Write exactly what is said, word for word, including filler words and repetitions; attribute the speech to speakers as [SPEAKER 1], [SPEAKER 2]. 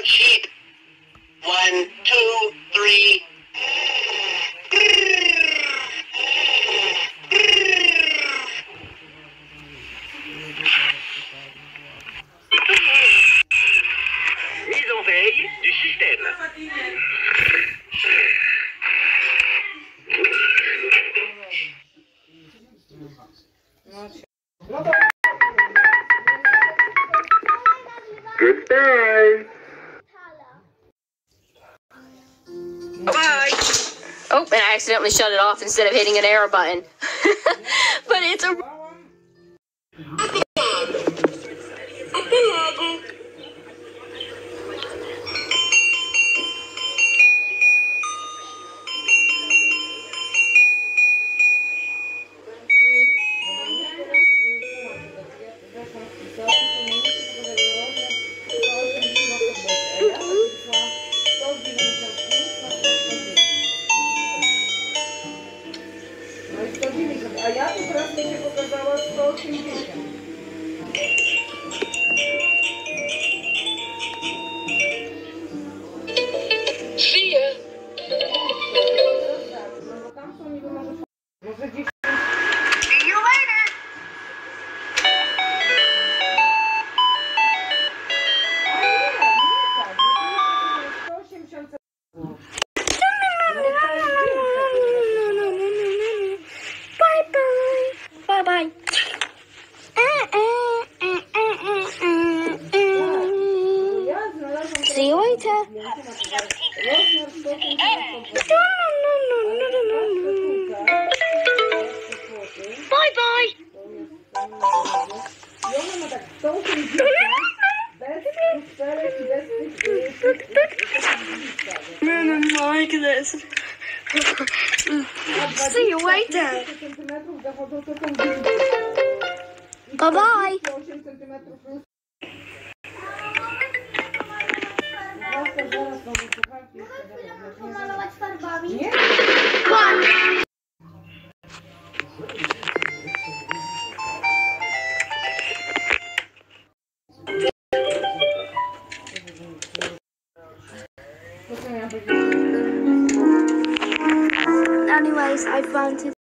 [SPEAKER 1] about sheep. One, two, three.
[SPEAKER 2] Mise en veille du système. Goodbye.
[SPEAKER 3] Bye. Oh, and I accidentally shut it off instead of hitting an arrow button. But it's a...
[SPEAKER 4] A ja tu teraz mi się pokazała sto osiemdziesiąt.
[SPEAKER 3] See ya.
[SPEAKER 4] No bo tam są niby może... Może gdzieś...
[SPEAKER 1] See you later.
[SPEAKER 4] A nie, nie tak. No to jest sto osiemdziesiąt centów.
[SPEAKER 3] Bye bye. Bye bye. See you later. Bye bye.
[SPEAKER 4] I ona ma tak sto osiemdziesiąt bez lusterek i bez tych...
[SPEAKER 3] Man, I'm like this. See you later. Bye bye.
[SPEAKER 5] Pomalować farbami?
[SPEAKER 4] Nie?
[SPEAKER 3] Anyways, I found it.